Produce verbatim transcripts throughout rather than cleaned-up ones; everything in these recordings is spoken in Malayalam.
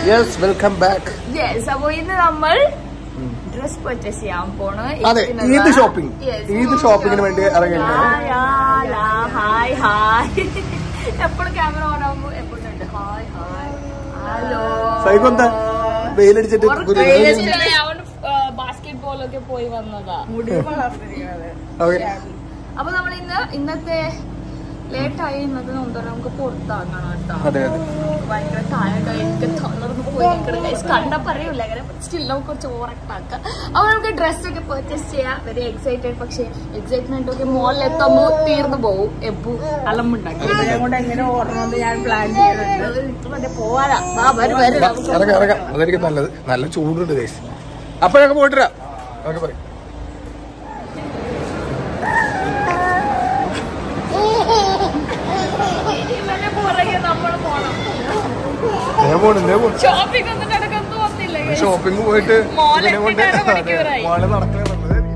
Yes, welcome back. Yes, അപ്പോൾ ഇന്ന് നമ്മൾ ഡ്രസ് പർച്ചേസ് ചെയ്യാൻ പോണ്. അതെ, ഈദ് ഷോപ്പിംഗ്. ഈദ് ഷോപ്പിങ്ങിന് വേണ്ടി ഇറങ്ങിയിട്ടുണ്ട്. Hi hi. എപ്പോഴും ക്യാമറ ഓൺ ആകുമ്പോൾ എപ്പോഴും ഉണ്ട് ഹായ് ഹായ് ഹലോ. സൈബന്താ വെയിലടിച്ചിട്ട് ബാസ്കറ്റ് ബോളൊക്കെ പോയി വന്നതാ. മുടി വളർന്നിരിക്കുന്നത്. അപ്പൊ നമ്മൾ ഇന്ന് ഇന്നത്തെ ലേറ്റായി ഇന്നത്തെ നോക്കാം നമുക്ക് പുറത്താക്കണം കേട്ടോ. ഭയങ്കര ടയർഡായി എനിക്ക് തളർന്ന് പോയി കണ്ടപ്പോ അറിയില്ല അങ്ങനെ സ്റ്റിൽ നമുക്ക് കുറച്ച് ഓവറാക്കാം. അപ്പൊ നമുക്ക് ഡ്രസ്സൊക്കെ പർച്ചേസ് ചെയ്യാം. Very excited. പക്ഷെ എക്സൈറ്റ്മെന്റ് ഒക്കെ മോളിലെത്തുമ്പോ തീർന്നു പോകും. എപ്പു അലമ്പുണ്ടാക്കി കൊണ്ട് എങ്ങനെ ഓടണമെന്ന് ഞാൻ പ്ലാൻ ചെയ്യുന്നുണ്ട്. പോവാനാ അതായിരിക്കും നല്ലത്. നല്ല ചൂടുണ്ട് ഗൈസ്. അപ്പൊ ഞങ്ങൾക്ക് പോയിട്ടാ പറയും. ഷോപ്പിംഗ് പോയിട്ട് മോള് നടക്കുന്നത്.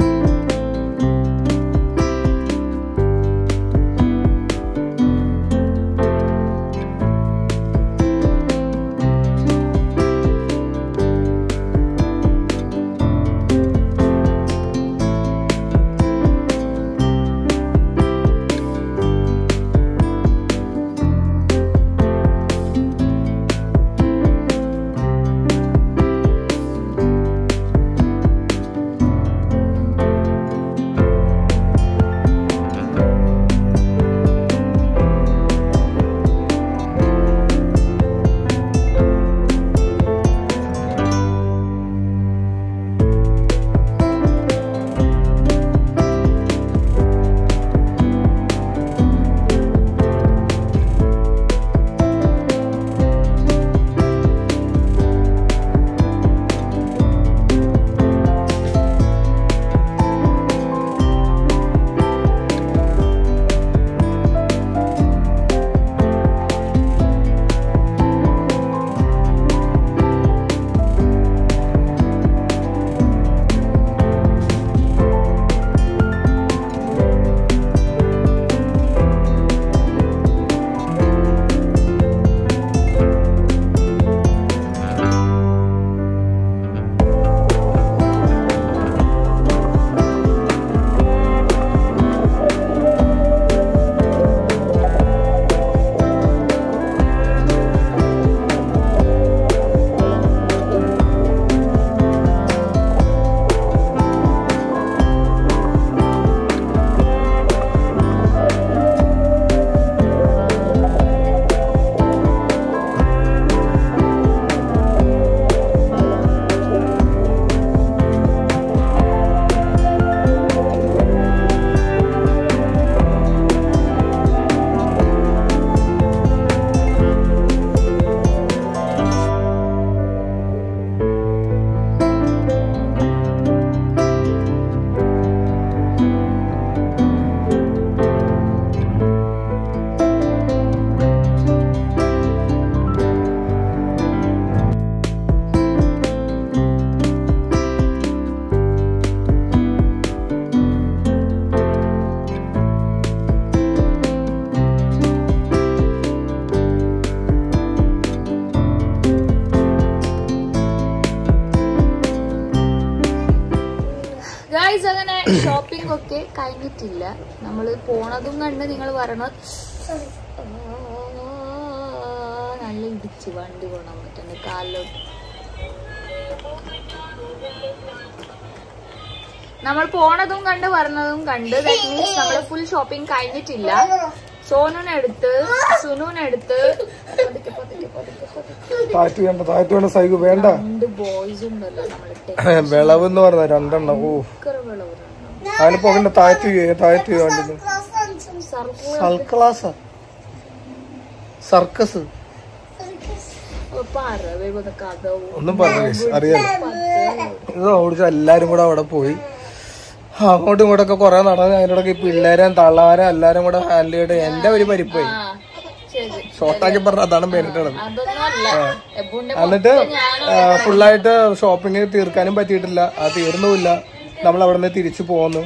അങ്ങനെ ഷോപ്പിംഗ് ഒക്കെ കഴിഞ്ഞിട്ടില്ല. നമ്മള് പോണതും കണ്ട് നിങ്ങൾ പറയണത് നല്ല ഇടിച്ച് വണ്ടി പോണാൻ പറ്റുന്നു കാലിലോട്ട്. നമ്മൾ പോണതും കണ്ട് പറഞ്ഞതും കണ്ട് ദാറ്റ് മീൻസ് നമ്മള് ഫുൾ ഷോപ്പിംഗ് കഴിഞ്ഞിട്ടില്ല. സോനുനെടുത്ത് സുനുനെടുത്ത് രണ്ട് ബോയ്സ് ഉണ്ടല്ലോ നമ്മള് വിളവെന്ന് പറഞ്ഞ രണ്ടെണ്ണം. ഓ അതിന് പോകണ്ട. താഴ്ത്തി താഴ്ത്തി വേണ്ടത് സർക്കസ് ഒന്നും പറഞ്ഞ അറിയാലോ. ഇത് ഓടിച്ച എല്ലാരും കൂടെ അവിടെ പോയി അങ്ങോട്ടും ഇങ്ങോട്ടൊക്കെ കൊറേ നടന്ന് അതിനോടൊക്കെ പിള്ളേരും തള്ളാരും എല്ലാരും കൂടെ ഹാൻഡിൽ ചെയ്ത് എന്റെ ഒരു പരിപ്പായി ഷോർട്ടാക്കി പറഞ്ഞ അതാണ് പേരിട്ടത്. എന്നിട്ട് ഫുള്ളായിട്ട് ഷോപ്പിംഗ് തീർക്കാനും പറ്റിയിട്ടില്ല. അത് തീർന്നുമില്ല. നമ്മൾ അവിടെ നിന്ന് തിരിച്ചു പോന്നു.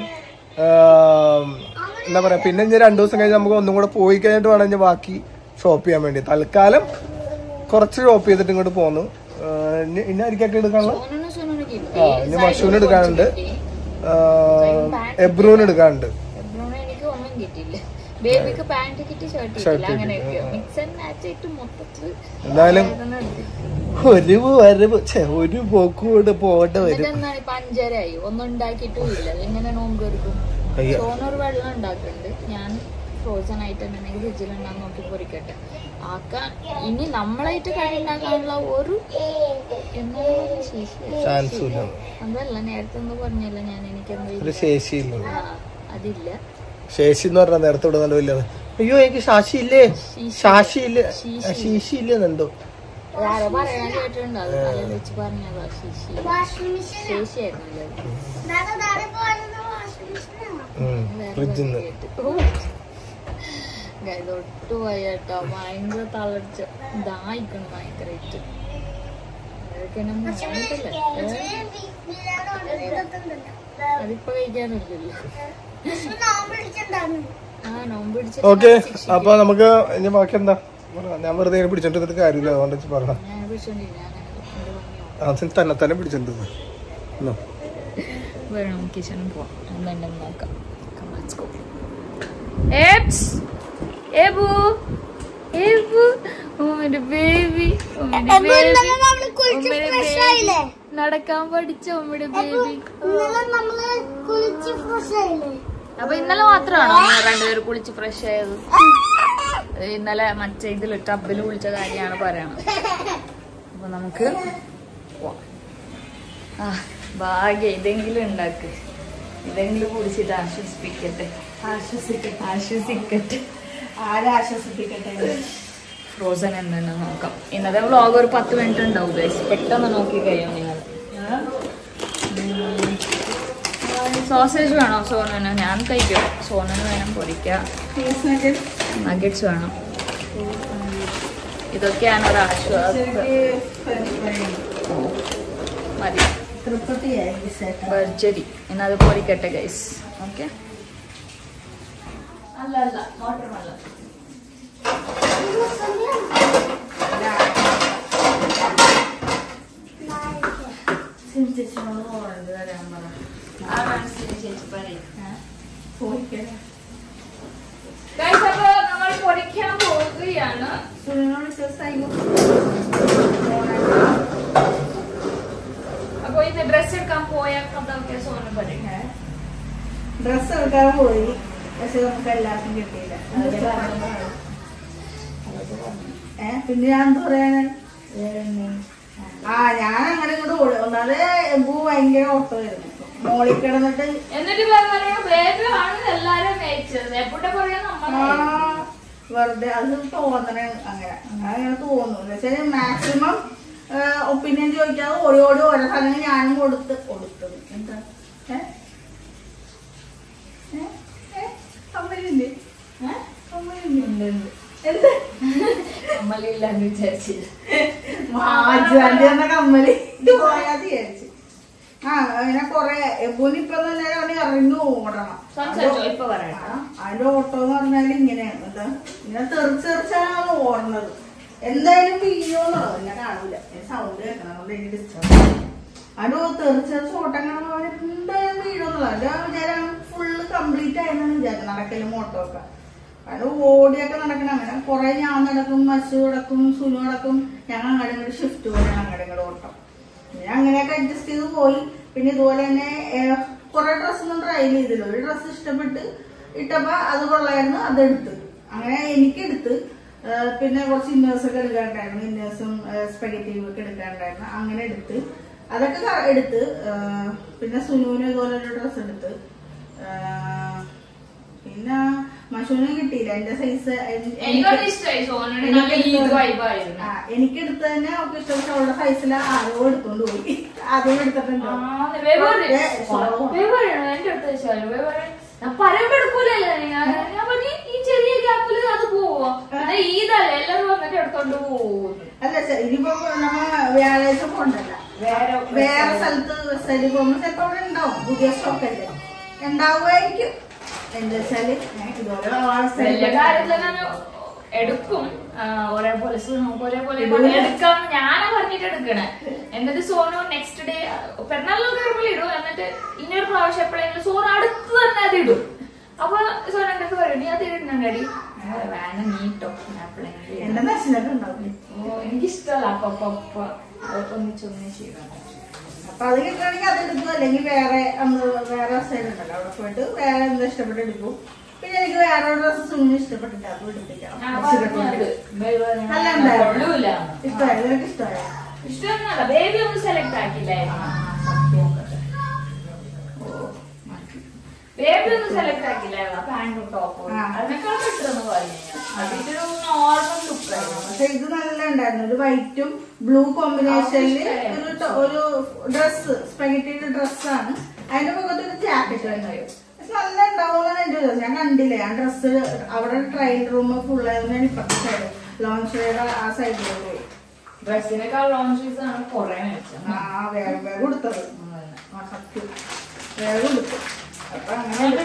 എന്താ പറയാ, പിന്നെ ഇനി രണ്ടു ദിവസം കഴിഞ്ഞ് നമുക്ക് ഒന്നും കൂടെ പോയി കഴിഞ്ഞിട്ട് വേണം ഇനി ബാക്കി ഷോപ്പ് ചെയ്യാൻ വേണ്ടി. തൽക്കാലം കുറച്ച് ഷോപ്പ് ചെയ്തിട്ട് ഇങ്ങോട്ട് പോന്നു. ഇനി ആയിരിക്കൊക്കെ എടുക്കാനുള്ള ആ ഇനി മഷൂന് എടുക്കാനുണ്ട്, എബ്രൂന് എടുക്കാനുണ്ട്. എനിക്ക് ഒന്നും കിട്ടിയില്ല. ബേബിക്ക് പാന്റ് കിട്ടി, ഷർട്ട് കിട്ടില്ല. അങ്ങനെയൊക്കെ മിക്സ് ആൻഡ് മാച്ച് ആയിട്ട് മൊത്തത്തിൽ എന്തായാലും ഒരു വരവ് ഒരു പോക്കൂടെ പോകേണ്ട വരും. എന്താണ് ഇപ്പൊ അഞ്ചരായി, ഒന്നും ഉണ്ടാക്കിയിട്ടും ഇല്ല. എങ്ങനെ നോമ്പ് എടുക്കും? സോനൊരു വെള്ളം ഉണ്ടാക്കുന്നുണ്ട്. ഞാൻ ഫ്രോസൺ ഐറ്റം ഉണ്ടെങ്കിൽ ഫ്രിഡ്ജിലുണ്ടാകുന്ന നോക്കി പൊരിക്കട്ടെ ആക്കാൻ. ഇനി നമ്മളായിട്ട് കറി ഉണ്ടാക്കാനുള്ള ഒരു അതല്ല, നേരത്തെ ഒന്ന് പറഞ്ഞല്ല ഞാൻ, എനിക്കെന്താ ശേഷിയില്ല. അതില്ല. ശേഷി എന്ന് പറഞ്ഞാൽ നേരത്തെ വിടുന്നല്ലോ ഇല്ല. അയ്യോ എനിക്ക് ശാശിയില്ലേ, ശാശിയില്ലേ, ശീശിയില്ലെന്നുണ്ടോ ആരോ പറയണ കേട്ടിട്ടുണ്ട്. അത് തല വെച്ച് പറഞ്ഞതാ. ശേഷി ശേഷിയായിരുന്നല്ലോ. ഒട്ടു പോയട്ടോ, ഭയങ്കര തളർച്ച, ഇതായിക്കണം ഭയങ്കരമായിട്ട്. അതിപ്പോ കഴിക്കാനില്ലല്ലോ. ആ നോമ്പ് പിടിച്ച. ഓക്കെ, അപ്പൊ നമുക്ക് ഇനി ബാക്കി എന്താ ഞാൻ വെറുതെ പിടിച്ചോണ്ടിരുന്നിട്ട് കാര്യമില്ല, അതുകൊണ്ട് പറഞ്ഞ തന്നെ തന്നെ പിടിച്ചോണ്ടിരുന്നു. കിച്ചണിൽ പോവാം, എന്തുണ്ടെന്ന് നോക്കാം. നടക്കാൻ പഠിച്ച ഉമ്മയുടെ ബേബി. അപ്പൊ ഇന്നലെ മാത്രമാണോ രണ്ടുപേര് കുളിച്ച് ഫ്രഷ് ആയത്? ഇന്നലെ മറ്റേ ഇതില് ടബില് കുളിച്ച കാര്യമാണ് പറയണത്. അപ്പൊ നമുക്ക് ആ ഭാഗ്യം ഇതെങ്കിലും ഉണ്ടാക്ക്, ഇതെങ്കിലും കുടിച്ചിട്ട് ആശ്വസിപ്പിക്കട്ടെ. ആശ്വസിക്കട്ടെ ആശ്വസിക്കട്ടെ ആരാശ്വസിപ്പിക്കട്ടെ. ഫ്രോസൺ എന്തെന്ന് നോക്കാം. ഇന്നത്തെ വ്ളോഗ് ഒരു പത്ത് മിനിറ്റ് ഉണ്ടാവും ഗൈസ്, പെട്ടെന്ന് നോക്കി കഴിയും നിങ്ങൾ. സോസേജ് വേണോ സോനന്? ഞാൻ കഴിക്കും. സോനന് വേണം പൊരിക്കാം. നഗറ്റ്സ് വേണം. ഇതൊക്കെയാണ് ഒരു ആശ്വാസം. മതി ബർജരി. ഇന്നത് പൊരിക്കട്ടെ ഗൈസ്. ഓക്കെ, അല്ല അല്ല വാട്ടർ വെള്ളം. അപ്പൊ നമ്മൾ പൊരിക്കാൻ പോവുകയാണ്. അപ്പൊ ഇത് ഡ്രസ് എടുക്കാൻ പോയ കഥയൊക്കെ സോന പറയും. ഡ്രസ് എടുക്കാൻ പോയി, പക്ഷെ നമുക്ക് എല്ലാവർക്കും കിട്ടിയില്ല. ഏഹ് പിന്നെ ഞാൻ എന്താ പറയാൻ, ആ ഞാൻ അങ്ങനെ ഇങ്ങോട്ട് ഓടി. ഒന്നാമത് എബു ഭയങ്കര ഓട്ടമായിരുന്നു, മോളിൽ കിടന്നിട്ട്. എന്നിട്ട് വെറുതെ അത് തോന്നണ അങ്ങനെ അങ്ങനെ തോന്നുന്നു. പക്ഷെ മാക്സിമം ഒപ്പീനിയൻ ചോദിക്കാതെ ഓടി ഓടി ഓരോ സാധനങ്ങൾ ഞാനും കൊടുത്ത് കൊടുത്തത്. എന്താ കമ്മലില്ലേ? കമ്മലില്ലേ? എന്ത് കമ്മലില്ലാന്ന് വിചാരിച്ചില്ല. മാജാന്റെ എന്ന കമ്മല് പോയാത് വിചാരിച്ചു. ആ അങ്ങനെ കൊറേ എബുനിപ്പൊ ഇറങ്ങി ഓടണം. അതിന്റെ ഓട്ടോ എന്ന് പറഞ്ഞാല് ഇങ്ങനെയാണ്. എന്താ ഇങ്ങനെ തെറിച്ചെറിച്ചാണ് ഓടുന്നത്. എന്തായാലും വീഴോന്നുള്ളത് ഞാൻ കാണൂല, സൗണ്ട് കേൾക്കണം, അതുകൊണ്ട് എനിക്ക് ഡിസ്റ്റർബ്. അതിന്റെ തെറിച്ചെറിച്ച് ഓട്ടം കാണുമ്പോൾ എന്തായാലും വീഴോന്നുള്ളത്. അതിന്റെ വിചാരം ഫുള്ള് കംപ്ലീറ്റ് ആയെന്നാണ് വിചാരിച്ചത്. നടക്കലും ഓട്ടോ ഒക്കെ അത് ഓടിയൊക്കെ നടക്കണം. അങ്ങനെ കൊറേ ഞാൻ നടക്കും, മസു നടക്കും, സുനു നടക്കും. ഞങ്ങൾ അങ്ങോട്ട് ഇങ്ങോട്ട് ഷിഫ്റ്റ് പോലെയാണ് അങ്ങോട്ട് ഇങ്ങോട്ട് ഓട്ടം. പിന്നെ അങ്ങനെയൊക്കെ അഡ്ജസ്റ്റ് ചെയ്ത് പോയി. പിന്നെ ഇതുപോലെ തന്നെ കുറെ ഡ്രസ്സൊന്നും ട്രൈ ചെയ്തില്ല. ഒരു ഡ്രസ്സ് ഇഷ്ടപ്പെട്ട് ഇട്ടപ്പോ അത് കൊള്ളായിരുന്നു, അതെടുത്ത്. അങ്ങനെ എനിക്കെടുത്ത്. പിന്നെ കുറച്ച് ഇന്നേഴ്സ് ഒക്കെ എടുക്കാണ്ടായിരുന്നു, ഇന്നേഴ്സും സ്പെഗറ്റീവും ഒക്കെ എടുക്കാണ്ടായിരുന്നു. അങ്ങനെ എടുത്ത് അതൊക്കെ എടുത്ത്. പിന്നെ സുനുവിന് ഇതുപോലെ ഒരു ഡ്രസ്സ് എടുത്ത്. പിന്നെ മഷൂന് കിട്ടിയില്ല എന്റെ സൈസ്. എനിക്കെടുത്ത് തന്നെ അവർക്ക് ഇഷ്ടപ്പെട്ട അവളുടെ സൈസിൽ ആരോ എടുത്തോണ്ട് പോയി. ആദ്യം എടുത്തിട്ടുണ്ട്. അല്ല ഇനിയിപ്പോ നമ്മ വ്യാഴാഴ്ച പോണ്ടല്ല, വേറെ സ്ഥലത്ത് സൈഡിൽ പോകുമ്പോ ചിലപ്പോ അവിടെ ഉണ്ടാവും. പുതിയ സ്റ്റോക്ക് അല്ലേ, ഉണ്ടാവുമായിരിക്കും. എന്താ വെച്ചാല് എടുക്കും ഒരേപോലെ നമുക്ക് ഒരേപോലെ എടുക്കാം ഞാനാ പറഞ്ഞിട്ട് എടുക്കണേ. എന്നിട്ട് സോനു നെക്സ്റ്റ് ഡേ പെരുന്നാളിലൊക്കെ വരുമ്പോൾ ഇടും. എന്നിട്ട് ഇനിയൊരു പ്രാവശ്യം എപ്പോഴെങ്കിലും സോനു അടുത്ത് തന്നെ അത് ഇടും. അപ്പൊ സോനു എന്റെ അടുത്ത് പറയും നീ അത് ഇടുന്നുണ്ടടി വേണം നീട്ടോ എപ്പോഴെങ്കിലും. എനിക്കിഷ്ടമല്ല അപ്പൊ അപ്പൊ ഒന്നിച്ചൊന്നിച്ച് അപ്പൊ അത് കിട്ടുകയാണെങ്കിൽ അത് എടുക്കും. അല്ലെങ്കിൽ വേറെ അന്ന് വേറെ സൈഡ് ഉണ്ടല്ലോ അവിടെ പോയിട്ട് വേറെ എന്താ ഇഷ്ടപ്പെട്ട് എടുക്കും. പിന്നെ എനിക്ക് വേറെ ഡ്രസ്സ് സുനിന് ഇഷ്ടപ്പെട്ടിട്ട് അത് എടുപ്പിക്കാം. ഇഷ്ടമായി നിനക്ക് ഇഷ്ടമായി? ഇഷ്ടമൊന്നുമല്ല ബേബി ഒന്നും സെലക്ട് ആക്കില്ലായിരുന്നു. ബേബി ഒന്നും സെലക്ട് ആക്കില്ലായിരുന്നു പാന്റും ടോപ്പും അതിനേക്കാൾ ഇട്ടെന്ന് പറഞ്ഞു. അതിന്റെ നോർമൽ ലുക്ക് ആയിരുന്നു. പക്ഷെ ഇത് നല്ല ഉണ്ടായിരുന്നു. ഒരു വൈറ്റും ബ്ലൂ കോമ്പിനേഷനിൽ ഒരു ഒരു ഡ്രസ്സ് സ്പെഗറ്റിയുടെ ഡ്രസ്സാണ്. അതിന്റെ മുഖത്ത് ഒരു ജാക്കറ്റ് വന്നു. നല്ല ഉണ്ടാവുമെന്നാണ് എന്റെ വിചാരം. ഞാൻ കണ്ടില്ലേ ആ ഡ്രസ്സ് അവിടെ ട്രയൽ റൂം ഫുള്ളായിരുന്നു. ഞാൻ ഇപ്പത്തെ സൈഡ് ലോഞ്ച് ആ സൈഡിൽ പോയി. ഡ്രസ്സിനേക്കാൾ ലോഞ്ച് ആണ് കുറെ ആ വേഗം വേഗം കൊടുത്തത്. ആ സത്യം വേഗം കൊടുത്തു. അപ്പൊ അങ്ങനെ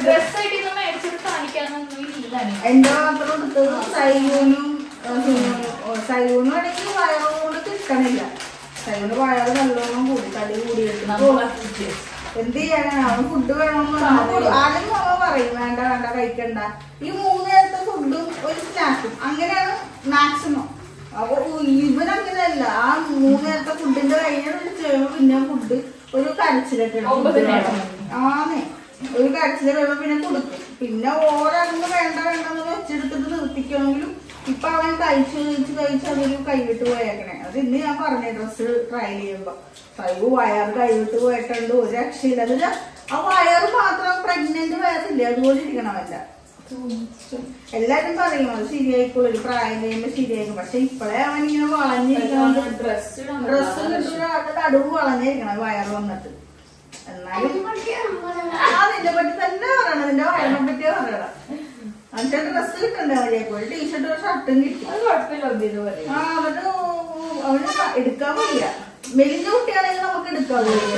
എന്റെ മാത്രം എടുത്തത് സൈലൂനും സൈലൂനും ആണെങ്കിൽ വയറുകൊണ്ട് കിട്ടണില്ല. സൈലൂന് വയറ് നല്ലോണം കൂടി തടി കൂടി എന്ത് ചെയ്യാനാണ് അവൻ ഫുഡ് വേണമെന്ന് ആദ്യം അവൻ പറയും വേണ്ട വേണ്ട കഴിക്കണ്ട. ഈ മൂന്ന് നേരത്തെ ഫുഡും ഒരു സ്നാക്കും അങ്ങനെയാണ് മാക്സിമം. അപ്പൊ ഇവനങ്ങനെയല്ല. ആ മൂന്ന് നേരത്തെ ഫുഡിന്റെ കഴിഞ്ഞാൽ വിളിച്ചു കഴിയുമ്പോ പിന്നെ ഫുഡ് ഒരു കരച്ചിലൊക്കെ ആന്നേ ഒരു കരച്ചില് കഴിയുമ്പോ പിന്നെ കൊടുക്കും. പിന്നെ ഓരോന്നും വേണ്ട വേണ്ടെന്ന് വെച്ചെടുത്തിട്ട് നിർത്തിക്കണമെങ്കിലും ഇപ്പൊ അവൻ കഴിച്ച് കഴിച്ച് കഴിച്ച് അതൊരു കൈവിട്ട് പോയേക്കണേ. അത് ഇന്ന് ഞാൻ പറഞ്ഞേ ഡ്രസ്സ് ട്രൈ ചെയ്യുമ്പോ കൈവ് വയറ് കൈവിട്ട് പോയിട്ടുണ്ട്. ഒരു രക്ഷയില്ല. അതില് ആ വയറ് മാത്രം പ്രഗ്നന്റ് വയറില്ലേ അതുപോലെ ഇരിക്കണമല്ല. എല്ലാരും പറയും അത് ശരിയായിക്കോളും ഒരു പ്രായം കഴിയുമ്പോ ശരിയായിരിക്കും. പക്ഷെ ഇപ്പഴേ അവൻ ഇങ്ങനെ വളഞ്ഞിരിക്കണം. ഡ്രസ്സ് കിട്ടുന്ന ആളുടെ നടുവ് വളഞ്ഞിരിക്കണം വയറ് വന്നിട്ട്. എന്നാലും അതിനെ പറ്റി തന്നെ പറയണം. നിന്റെ വയറിനെ പറ്റിയാ പറയണം. എന്നിട്ട് ഡ്രസ്സ് കിട്ടണ്ടേ അവരേക്കോ ഒരു ടീഷർട്ടും ഒരു ഷർട്ടും കിട്ടി. ആ എന്നിട്ട് അവന് എടുക്കാൻ വയ്യ. മെലിഞ്ഞ കുട്ടിയാണെങ്കിൽ നമുക്ക് എടുക്കാൻ വയ്യ.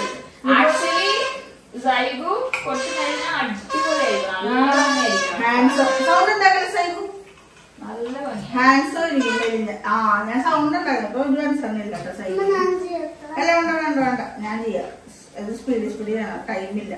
സൗണ്ട് ഉണ്ടാക്കല സൈബു ഹാൻഡ്സോ ഇരിക്കും മെലിഞ്ഞ. ആ ഞാൻ സൗണ്ട് ഉണ്ടാക്കണം. അപ്പൊ ഒരു അനുസരണയില്ല കേട്ടോ സൈബു. അല്ല വേണ്ട വേണ്ട വേണ്ട ഞാൻ ചെയ്യാം. അത് സ്പീഡ് സ്പീഡ് ചെയ്യണം. ടൈമില്ല.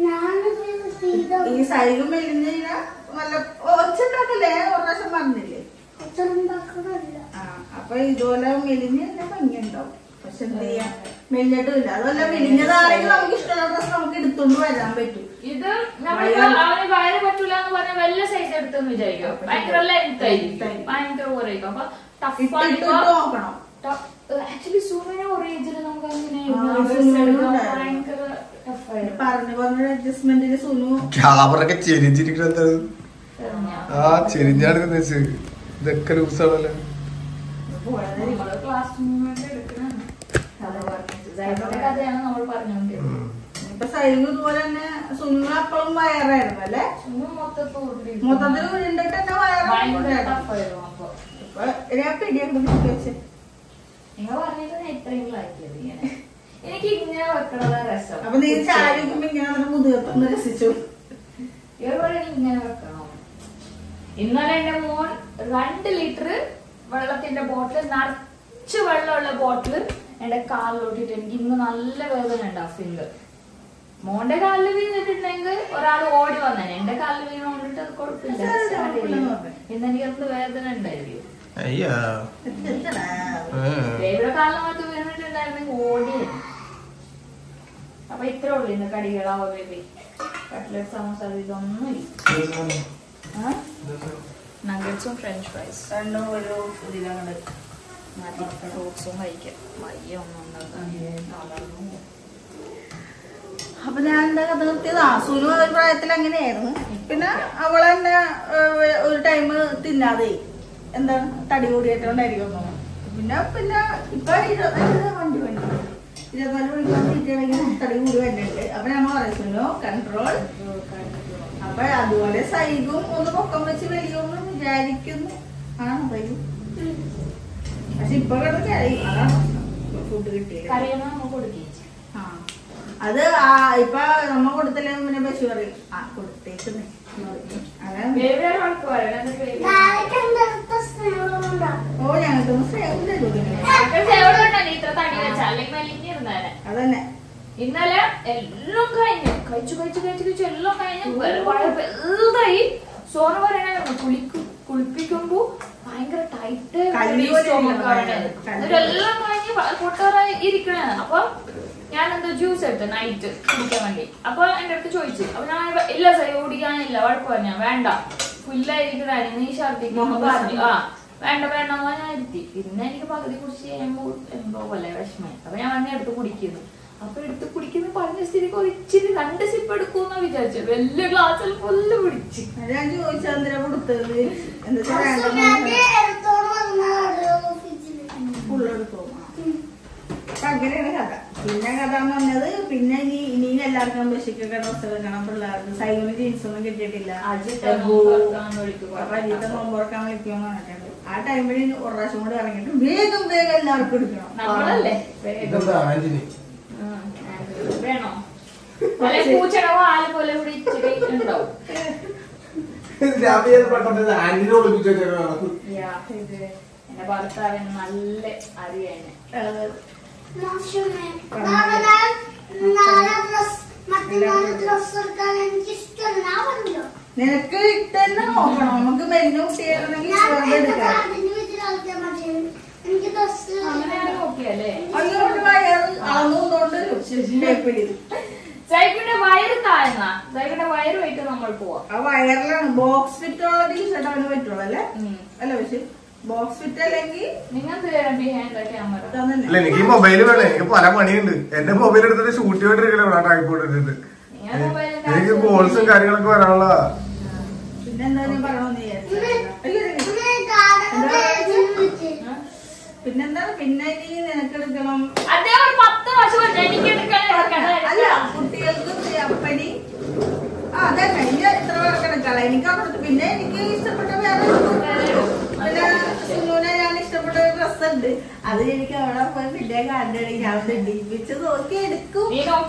ഈ സൈഡും മെലിഞ്ഞ നല്ല ഒച്ചുണ്ടാക്കല്ലേ ഒരു പ്രാവശ്യം പറഞ്ഞില്ലേ. ആ അപ്പൊ ഇതുപോലെ മെലിഞ്ഞ തന്നെ ഭംഗിയുണ്ടാവും. പക്ഷെ എന്ത് ചെയ്യാ മെലിഞ്ഞിട്ടും ഇല്ല. അതുപോലെ മെലിഞ്ഞതാണെങ്കിൽ നമുക്ക് ഇഷ്ടമുള്ള ഡ്രസ് നമുക്ക് എടുത്തോണ്ട് വരാൻ പറ്റും. ഇത് അവന് വയറ് പറ്റൂല എന്ന് പറഞ്ഞ വലിയ സൈസ് എടുത്തെന്ന് വിചാരിക്കും. ഭയങ്കര ലെങ്ത് ആയിരിക്കും. ഭയങ്കര കുറയും. അപ്പൊ നോക്കണം. ആക്ച്വലി സൂര്യനെ ഒരേജില് നമുക്ക് പറഞ്ഞു പറഞ്ഞ അഡ്ജസ്റ്റ്മെന്റിന് സുനു ക്യാമറൊക്കെ ചെരിഞ്ഞിരിക്കണ ആ ചെരിഞ്ഞാണ് ഇതൊക്കെ ലൂസാണല്ലോ. കഥയാണ് നമ്മൾ പറഞ്ഞോണ്ടിരുന്നത്. ഇപ്പൊ സൈബ് ഇതുപോലെ തന്നെ സുനു അപ്പോഴും വയറായിരുന്നു അല്ലേ. മൊത്തത്തിൽ ഉരുണ്ടിട്ട് തന്നെ വയറായിരുന്നു. ഇപ്പൊ ഞാൻ പിടിയൊക്കെ വെച്ച് നിങ്ങൾ പറഞ്ഞിട്ട് എത്രയെങ്കിലും ആക്കിയത് ഇങ്ങനെ എനിക്ക് ഇങ്ങനെ വെക്കണതാ രസം. അപ്പൊ നീ ചാരി ഇങ്ങനെ മുതുകത്തൊന്ന് രസിച്ചു. ഇവർ ഇങ്ങനെ വെക്കണം. ഇന്നലെ എന്റെ മോൻ രണ്ട് ലിറ്റർ വെള്ളത്തിന്റെ ബോട്ടിൽ നിറച്ച് വെള്ളമുള്ള ബോട്ടിൽ എന്റെ കാലിലോട്ടിട്ട് എനിക്ക് ഇന്ന് നല്ല വേദന ഉണ്ട്. ആ ഫിംഗർ മോന്റെ കാലിൽ വീണിട്ടുണ്ടെങ്കിൽ ഒരാൾ ഓടി വന്നേനെ. എന്റെ കാലിൽ വീണോണ്ടിട്ട് അത് കുഴപ്പമില്ല. ഇന്നെനിക്ക് എന്ത് വേദന ഉണ്ടായിരിക്കും. ബേബിയുടെ കാലിൽ മാത്രം വീണിട്ടുണ്ടായിരുന്നെങ്കിൽ ഓടി. അപ്പൊ ഇത്രേ ഉള്ളു ഇന്ന് കടികളാവോ ബേബി. കട്ട്ലറ്റ് സമോസ ഇതൊന്നുമില്ല. നഗറ്റ്സും ഫ്രഞ്ച് ഫ്രൈസ് രണ്ടും ഒരു ഇതിലങ്ങട് മതി. ഫ്രൂട്ട്സും കഴിക്കാം. മയ്യ ഒന്നും ഉണ്ടാകും. അപ്പൊ ഞാൻ എന്താ കഥ നിർത്തിയതാ. സുനു ഒരു പ്രായത്തിൽ അങ്ങനെയായിരുന്നു. പിന്നെ അവളെന്നെ ഒരു ടൈം തിന്നാതെ എന്താണ് തടി കൂടിയിട്ടുണ്ടായിരിക്കും. പിന്നെ പിന്നെ ഇപ്പൊ വണ്ടി വണ്ടി ഇരുപത്തിനാല് മണിക്കൂർ തീറ്റാണെങ്കിൽ തടി കൂടി വരുന്നുണ്ട്. അപ്പൊ നമ്മൾ പറയുന്നു കൺട്രോൾ. അപ്പൊ അതുപോലെ സൈഗും ഒന്ന് പൊക്കം വെച്ച് വലിയൊന്നും വിചാരിക്കുന്നു. ആണ് സൈഗും. പക്ഷെ ഇപ്പൊ കിടന്ന് അതാണ് ഫുഡ് കിട്ടിയത്. ആ അത് ഇപ്പൊ നമ്മ കൊടുത്തില്ലേ പിന്നെ പശു പറയും ആ കൊടുത്തേക്കുന്നേ. ഞങ്ങൾക്കൊന്നും സേവ് തരൂ ഇത്ര തടി വെച്ചാ അല്ലെങ്കിൽ വലിഞ്ഞിരുന്നേനെ. അതന്നെ. ഇന്നലെ എല്ലാം കഴിഞ്ഞു, കഴിച്ചു കഴിച്ചു കഴിച്ചു കഴിച്ചു എല്ലാം കഴിഞ്ഞു വലുതായി. സോന പറയണ കുളിക്കും കുളിപ്പിക്കുമ്പോ ഭയങ്കര ടൈറ്റ് എല്ലാം കഴിഞ്ഞ് പൊട്ടാറായി ഇരിക്കണേ. അപ്പൊ ഞാൻ എന്തോ ജ്യൂസ് എടുത്തു നൈറ്റ് കുടിക്കാൻ വേണ്ടി. അപ്പൊ എന്റെ അടുത്ത് ചോദിച്ചു. അപ്പൊ ഞാൻ ഇല്ല സൈ ഓടിക്കാനില്ല വഴക്ക് പറഞ്ഞ വേണ്ട ഫുല്ലായിരിക്കണ നീ ഛർദിക്കുമ്പോ പറഞ്ഞു. ആ വേണ്ട വേണ്ട ഞാൻ ഇരുത്തി. പിന്നെ എനിക്ക് പകുതി കുടിച്ച് കഴിയുമ്പോ എന്തോ പോലെ വിഷമം. അപ്പൊ ഞാൻ അങ്ങനെ എടുത്ത് കുടിക്കുന്നു. അപ്പൊ എടുത്ത് കുടിക്കുന്ന പറഞ്ഞ സ്ഥിതിക്ക് ഒരിച്ചിരി രണ്ട് സിപ്പ് എടുക്കൂന്നാ വിചാരിച്ചു. വലിയ ഗ്ലാസ്സിൽ ഫുള്ള് കുടിച്ച്. ഞാൻ ചോദിച്ചാൽ കൊടുത്തത് എന്താ ഫുള്ളെടുത്തോ. അപ്പൊ അങ്ങനെയാണ് കഥ. പിന്നെ കഥ എന്ന് പറഞ്ഞത് പിന്നെ ഇനി ഇനിയും എല്ലാവർക്കും ബസ്സിക്കൊക്കെ ഡ്രസ്സ് എടുക്കണം. പിള്ളേർക്ക് സൈഡിന് ജീൻസ് ഒന്നും കിട്ടിയിട്ടില്ല. അജിത്തെ നോമ്പുറക്കാൻ വിളിക്കുമെന്ന് പറഞ്ഞിട്ടുണ്ട്. ആ ടൈമിൽ ഒരു പ്രാവശ്യം കൂടി ഇറങ്ങിയിട്ട് വേഗം വേഗം എല്ലാവർക്കും എടുക്കണം. നമ്മളല്ലേ വേണോ പൂച്ചട ആല പോലെ ഇവിടെ ഇച്ചിരി ഉണ്ടാവും. എന്റെ ഭർത്താവിന് നല്ല അറിയാന് നിനക്ക് ഇട്ടെന്നെ നോക്കണം. നമുക്ക് മെനു ചെയ്യണമെങ്കിൽ അങ്ങോട്ട് വയർ അളന്നുകൊണ്ട് സൈക്കിളിന്റെ വയറ് താഴ്ന്ന സൈക്കിളിന്റെ വയറുമായിട്ട് നമ്മൾ പോവാം. ആ വയറിലാണ് ബോക്സ് ഫിറ്റ് ഉള്ള ടീഷർട്ട് അവന് പറ്റുള്ളൂ അല്ലേ? അല്ല പക്ഷെ ബോക്സ് ഫിറ്റ് അല്ലെങ്കിൽ എനിക്ക് മൊബൈല് വേണം. എനിക്ക് പല പണിയുണ്ട്. എന്റെ മൊബൈൽ എടുത്തിട്ട് ഷൂട്ട് ചെയ്തോണ്ടിരിക്കണ ട്രൈപോഡ് എടുത്തിട്ട് എനിക്ക് കോൾസും കാര്യങ്ങളൊക്കെ വരാനുള്ള. പിന്നെന്താ ഞാൻ പറയണമെന്ന് പിന്നെന്താണ് പിന്നെ ഇനി നിനക്കെടുക്കണം. അല്ല കുട്ടികൾക്ക് അപ്പനി അതന്നെ ഇനി എത്ര പേർക്കെടുക്കാം. എനിക്ക് അവിടുത്തെ പിന്നെ എനിക്ക് ഇഷ്ടപ്പെട്ട വേറെ പിന്നെ സുനൂനെ ഞാൻ ഇഷ്ടപ്പെട്ട ഒരു ഡ്രസ് ഉണ്ട്. അത് എനിക്ക് അവിടെ പോയി പിന്നെ കണ്ടിട്ട് ഞാൻ ഇടിപ്പിച്ച് നോക്കി എടുക്കും.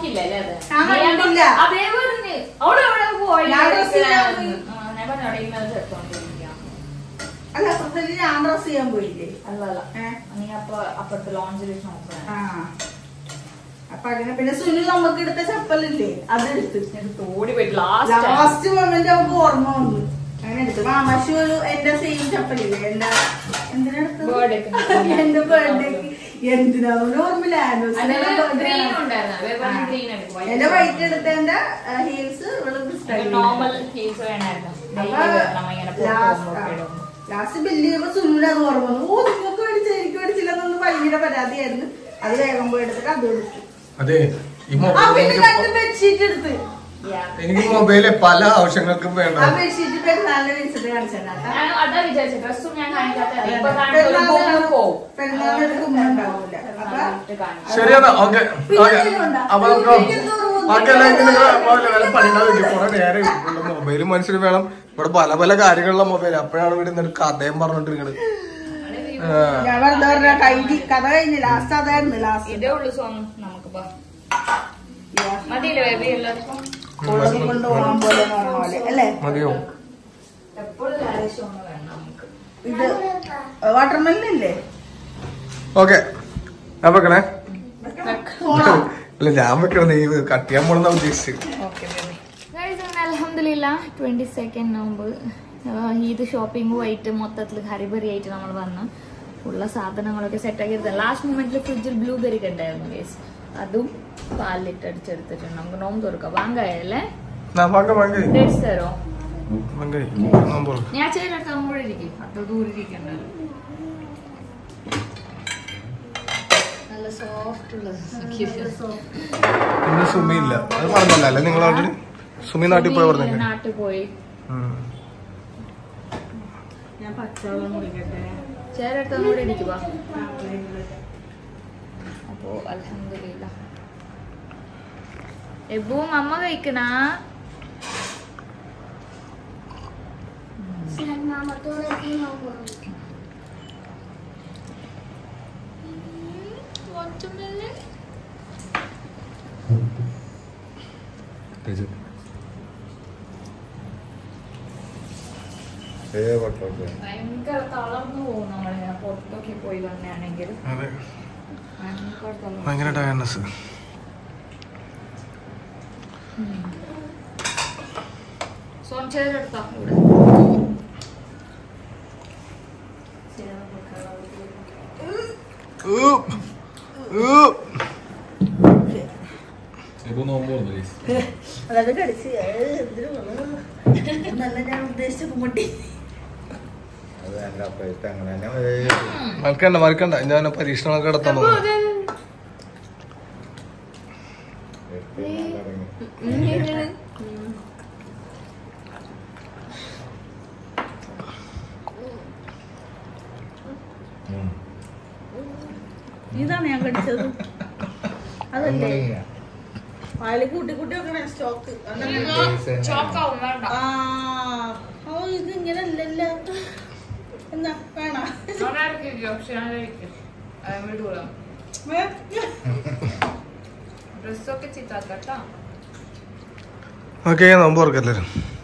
അല്ല അപ്പുറത്തേക്ക് ഞാൻ ഡ്രസ് ചെയ്യാൻ പോയില്ലേ? അപ്പുറത്തെ ലോഞ്ചിൽ ആ അപ്പൊ അങ്ങനെ പിന്നെ സുനിൽ നമുക്ക് എടുത്ത ചപ്പലില്ലേ അതെടുത്ത് ഓടി പോയിട്ട് ലാസ്റ്റ് മൊമെന്റ് നമുക്ക് ഓർമ്മ വന്നു. അങ്ങനെ എടുത്തു. മാമാശു എന്റെ സെയിം ചപ്പലില്ലേ എന്റെ എന്തിനെടുത്തത് എന്റെ ബർത്ത്ഡേക്ക് എന്തിനാന്ന് ഓർമ്മയില്ല. എന്റെ വൈറ്റ് എടുത്ത എന്റെ ഹീൽസ് ലാസ്റ്റ് ബില്ല് ചെയ്യുമ്പോ സുനിൽ അത് ഓർമ്മ വന്നു. ഓ നിങ്ങൾക്ക് മേടിച്ച എനിക്ക് മേടിച്ചില്ലെന്നൊന്ന് ഭയങ്കര പരാതിയായിരുന്നു. അത് വേഗം പോയി എടുത്തിട്ട് അത് എടുത്തു. അതെ ബെഡ്ഷീറ്റ് എടുത്ത് എനിക്ക് മൊബൈല് പല ആവശ്യങ്ങൾക്കും വേണ്ട. ആ ബെഡ്ഷീറ്റ് പെരുന്നാളിന് വിളിച്ചിട്ട് കാണിച്ചാ പെരുന്നാളിനെടുക്കുമ്പോണ്ടാവൂല. ശരിയാണ്. ഓക്കെ അപ്പൊ കുറെ നേരം മൊബൈല് മനുഷ്യന് വേണം. ഇവിടെ പല പല കാര്യങ്ങളുള്ള മൊബൈൽ. അപ്പോഴാണ് ഇവിടെ നിന്നിട്ട് കഥയും പറഞ്ഞോണ്ടിരിക്കണത്. ഞാൻ വെറുതെ പറഞ്ഞ കഴിഞ്ഞ് കഥ കഴിഞ്ഞ് ലാസ്റ്റ് അതായിരുന്നു. ലാസ്റ്റ് ഇതേ ഉള്ളു സോങ് നമുക്കിപ്പോ മതിയല്ലോ എല്ലാവർക്കും കൊണ്ടുപോകാൻ പോലെ പറഞ്ഞ പോലെ അല്ലേ? മതിയോ? എപ്പോഴും ലാവിഷ് വേണം നമുക്ക്. ഇത് വാട്ടർമെലല്ലേ? ഓക്കെ ഞാൻ വെക്കണേ. അല്ല ഞാൻ വെക്കണം. നീ കട്ട് ചെയ്യാൻ പോണെന്നാ ഉദ്ദേശിച്ചത്. അൽഹംദുലില്ലാ twenty second November Eid shopping പോയിട്ട് മൊത്തത്തിൽ ഹരിബറി ആയിട്ട് നമ്മൾ വന്ന് ഉള്ള സാധനങ്ങളൊക്കെ സെറ്റാക്കി എടുത്ത ലാസ്റ്റ് മൊമെന്റിൽ ഫ്രിഡ്ജിൽ ബ്ലൂബെറി ഒക്കെ ഉണ്ടായിരുന്നു ഗേസ്. അതും പാലിട്ട് അടിച്ചെടുത്തിട്ടുണ്ട്. നമുക്ക് നോമ്പ് തുറക്കാം. വാങ്ങായല്ലേ ഡേറ്റ്സ് തരോ? ഞാൻ ചെയ്തെടുത്ത് അങ്ങോട്ട് ഇരിക്കും. അത്ര ദൂരം ഇരിക്കണ്ടല്ലോ. നല്ല സോഫ്റ്റ് ഉള്ളത് സുമിയില്ല അത് പറഞ്ഞല്ലേ നിങ്ങളോട്. സുമി നാട്ടിൽ പോയി പറഞ്ഞു. നാട്ടിൽ പോയി. ഞാൻ പച്ചവെള്ളം കുടിക്കട്ടെ. ചേരടുത്ത് അങ്ങോട്ട് ഇരിക്കുക. അപ്പോ അൽഹംദുലില്ലാ എബുവും അമ്മ കഴിക്കണ ഭയങ്കര തളർന്നു പോകും നമ്മളിങ്ങനെ പുറത്തൊക്കെ പോയി വന്നാണെങ്കിൽ. ഭയങ്കര ടയർനെസ്. സോൺ ചേരെടുത്താ ഇവിടെ അതൊക്കെ കടിച്ച് നല്ല ഞാൻ ഉദ്ദേശിച്ച കുമ്മട്ടി. മറക്കണ്ട മറക്കണ്ട ഞാൻ പരീക്ഷണമൊക്കെ നടത്താൻ പോകും. ഇതാണ് ഞാൻ കടിച്ചത്. അതല്ലേ പാല് കൂട്ടി കൂട്ടി വെക്കണേ സ്റ്റോക്ക്. ഓ ഇത് ഇങ്ങനെ അല്ലല്ലോ. എന്നാ വേണോ? ഡ്രസ്സൊക്കെ ചിത്താക്കട്ടാ. ഓക്കെ നോമ്പ് ഓർക്കല്ലേ.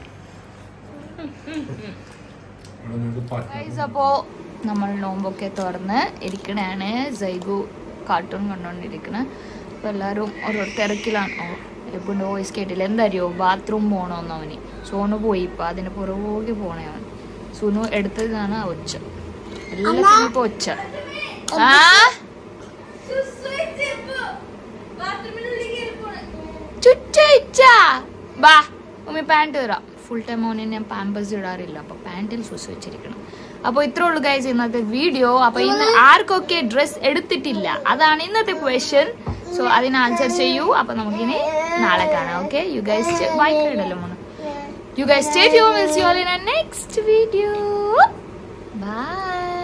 അപ്പോ നമ്മൾ നോമ്പൊക്കെ തുറന്ന് ഇരിക്കണാണ്. സൈഗു കാർട്ടൂൺ കണ്ടോണ്ടിരിക്കണ. അപ്പൊ എല്ലാരും ഓരോ തിരക്കിലാണ്. എപ്പോഴും വോയിസ് കേട്ടില്ല. എന്താറിയോ ബാത്റൂം പോണോന്ന് അവന്. സോനു പോയി ഇപ്പൊ അതിന് പുറകെ പോണേ അവൻ. സുനു എടുത്തതാണ് ആ ഒച്ച. എല്ലാത്തിനും ഇപ്പൊ ഒച്ച. ആ ചുറ്റാ ബാ ഉമ്മി പാൻറ് തരാം. ഫുൾ ടൈം ഓനെ ഞാൻ പാമ്പേഴ്സ് ഇടാറില്ല. അപ്പൊ പാൻറ്റിൽ ഷൂസ് വെച്ചിരിക്കണം. അപ്പോൾ ഇത്രേ ഉള്ളൂ ഗൈസ് ഇന്നത്തെ വീഡിയോ. അപ്പൊ ഇന്ന് ആർക്കൊക്കെ ഡ്രസ് എടുത്തിട്ടില്ല അതാണ് ഇന്നത്തെ ക്വസ്റ്റ്യൻ. സോ അതിന് ആൻസർ ചെയ്യൂ. അപ്പൊ നമുക്കിനി നാളെ കാണാം. ഓക്കെ യു ഗൈസ് ബൈ ഇടല്ലോ മോനെ. You guys stay tuned. Will see you all in our next video. Bye.